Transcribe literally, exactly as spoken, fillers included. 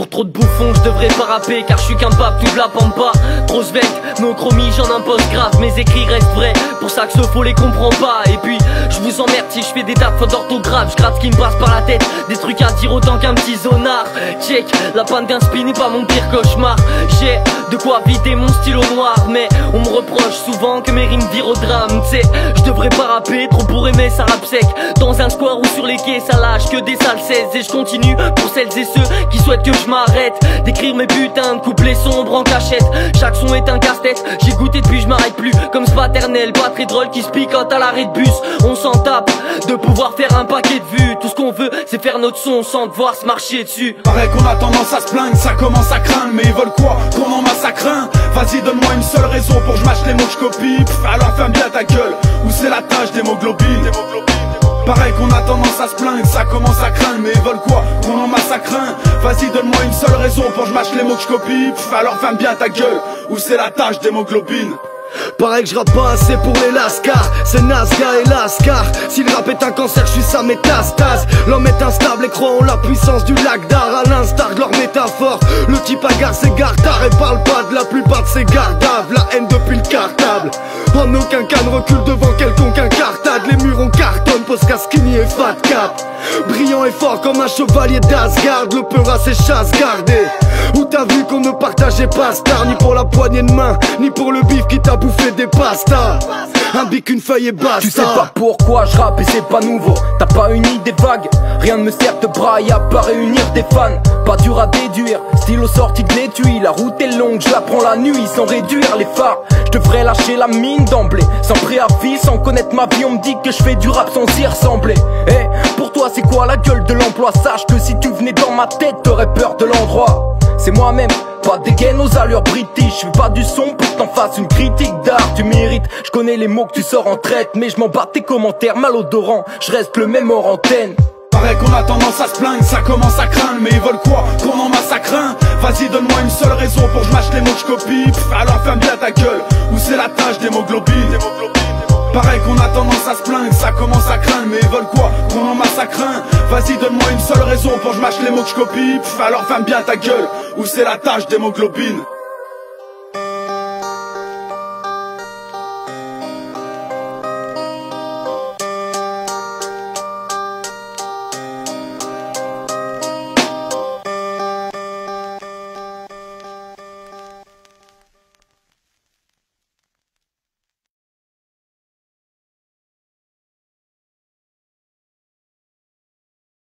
Pour trop de bouffons, je devrais pas rapper car je suis qu'un pape, toute la pampa. Trop svelte, nos chromies, j'en impose grave. Mes écrits restent vrais, pour ça que ce faux les comprend pas. Et puis, je vous emmerde si je fais des tas de fautes d'orthographe. Je gratte ce qui me passe par la tête, des trucs à dire autant qu'un petit zonard. Check, la panne d'un spin n'est pas mon pire cauchemar. J'ai de quoi vider mon stylo noir, mais on me reproche souvent que mes rimes virent au drame. T'sais, je devrais pas rapper, trop pour aimer ça rap sec. Dans un square ou sur les quais, ça lâche que des sales seize. Et je continue pour celles et ceux qui souhaitent que je m'arrête d'écrire mes putains de couplets sombres en cachette. Chaque son est un casse-tête, j'ai goûté depuis je m'arrête plus. Comme ce paternel, pas très drôle qui se pique quand à l'arrêt de bus. On s'en tape de pouvoir faire un paquet de vues. Tout ce qu'on veut c'est faire notre son sans devoir se marcher dessus. Paraît qu'on a tendance à se plaindre, ça commence à craindre. Mais ils veulent quoi? Qu'on en massacre un? Vas-y donne-moi une seule raison pour que je mâche les mots que je copie. Pff, alors ferme bien ta gueule, ou c'est la tâche d'hémoglobine. Pareil qu'on a tendance à se plaindre, ça commence à craindre. Mais ils veulent quoi? Qu'on en massacre un? Vas-y donne-moi une seule raison pour que je mâche les mots que je copie. Pff, alors ferme bien ta gueule, ou c'est la tâche d'hémoglobine. Pareil que je rappe pas assez pour les lascars. C'est Nazca et Lascar. Si le rap est un cancer, je suis sa métastase. L'homme est instable et croit en la puissance du lac d'Ar. À l'instar de leur métaphore, le type agarre ses gardards et parle pas de la plupart de ses gardaves. La haine depuis le cartable. En aucun cas ne recule devant quelconque incartade. Les murs on cartonne, Posca skinny et fat cap. Brillant et fort comme un chevalier d'Asgard. Le peur à ses chasses gardées. Où t'as vu qu'on ne partageait pas star, ni pour la poignée de main, ni pour le bif qui t'a bouffé des pastas. Un bic, une feuille et basta. Tu sais pas pourquoi je rappe et c'est pas nouveau. T'as pas une idée vague, rien ne me sert de braille à pas réunir des fans. Pas dur à déduire, stylo sorti de l'étui. La route est longue, je la prends la nuit sans réduire les phares. Je devrais lâcher la mine d'emblée, sans préavis, sans connaître ma vie. On me dit que je fais du rap sans y ressembler. Eh, pour toi c'est quoi la gueule de l'emploi? Sache que si tu venais dans ma tête, t'aurais peur de l'endroit. C'est moi-même, pas des gaines aux allures british. Je fais pas du son pour que t'en fasses une critique d'art. Tu mérites, je connais les mots que tu sors en traite, mais je m'en bats tes commentaires malodorants. Je reste le même hors antenne. Pareil qu'on a tendance à se plaindre, ça commence à craindre. Mais ils veulent quoi? Qu'on en massacre un? Vas-y donne-moi une seule raison pour que je mâche les mots que je copie. Pff, alors ferme bien ta gueule, ou c'est la tâche d'hémoglobine. Pareil qu'on a tendance à se plaindre, ça commence à craindre. Mais ils veulent quoi? Qu'on en massacre un? Vas-y donne-moi une seule raison pour que je mâche les mots que je copie. Pff, alors ferme bien ta gueule, ou c'est la tâche d'hémoglobine.